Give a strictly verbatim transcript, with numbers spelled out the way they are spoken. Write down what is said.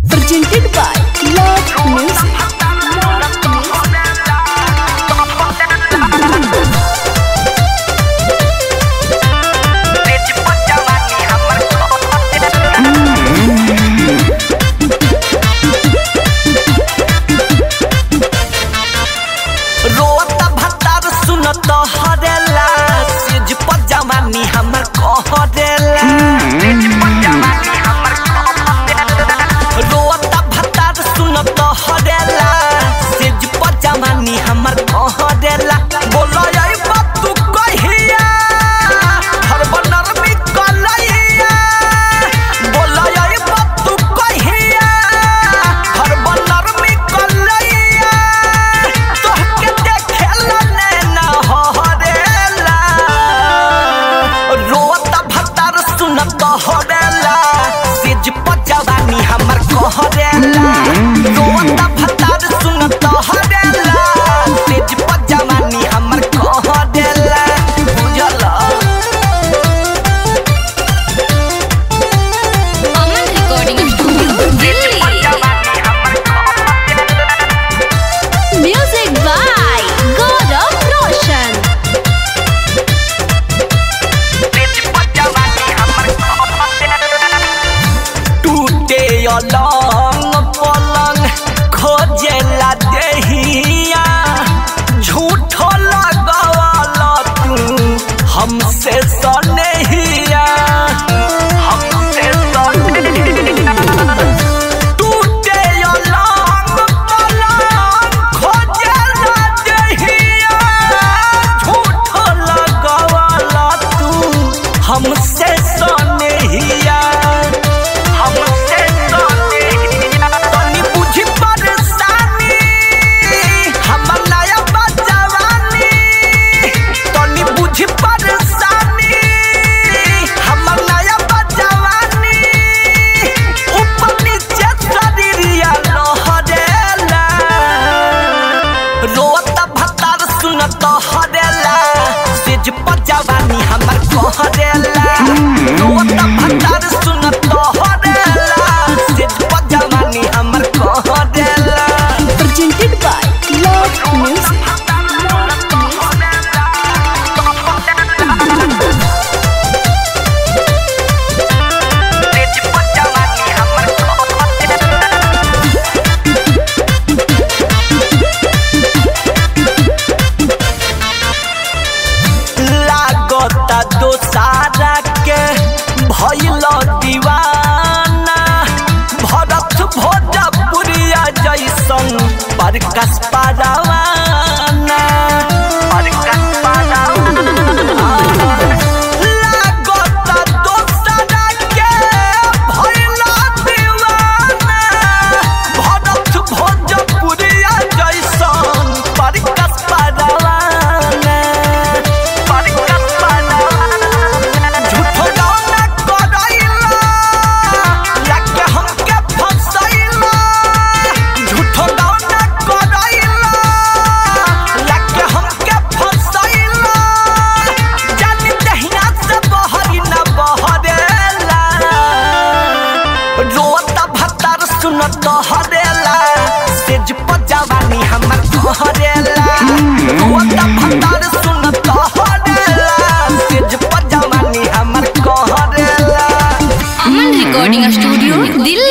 Presented by Love Music. रोता भतार सुनत हरेला सेज पर जवानी हमर कहरेला सेज पर जवानी हमर कहरेला रोता भतार सुनत हरेला सेज पर जवानी हमर कहरेला बोलो आई बात तू कहिया हर बनर में कलैया बोलो आई बात तू कहिया हर बनर में कलैया तोहके देखेला नैना हरेला रोता भतार सुनत हरेला सेज पर जवानी हमर कहरेला रोता भतार सुनत हरेला सेज पर जवानी हमर कहरेला बुझला Aman Recording Studio, Delhi. Music by Gaurav Roshan. टूटे अलंग पलंग खोजेला देहिया झूठो लगवाला तू हमसे सनेहिया हमसे सनेहिया टूटे अलंग पलंग खोजेला देहिया झूठो लगवाला तू हमसे सनेहिया हमसे सनेहिया तनी बुझी परेशानी हमर नया बजवानी तनी बुझी परेशानी हमर नया बजवानी ऊपर नीचे शरीरिया लहरेला रोता भतार सुनत हरेला सेज पर जवानी हमर कहरेला रोता भतार सुनत हरेला सेज पर जवानी हमर कहरेला Presented by Love Music. सेज पर जवानी हमर लागता दोसारा के भइल दीवाना भरत भोजपुरिया जैसन प्रकाश पारावाना प्रकाश पारावाना लागता दोसारा के भइल दीवाना भरत भोजपुरिया जैसन प्रकाश पारावाना प्रकाश पारावाना झूठो गाना करैला लाके हमके फसैला झूठो गाना करैला लाके हमके फसैला जानी दहिया से बहरी न बहरेला रोता भतार सुनत हरेला सेज पर जवानी हमर कहरेला रोता भतार सुनत हरेला सेज पर जवानी हमर कहरेला Aman Recording Studio, Delhi.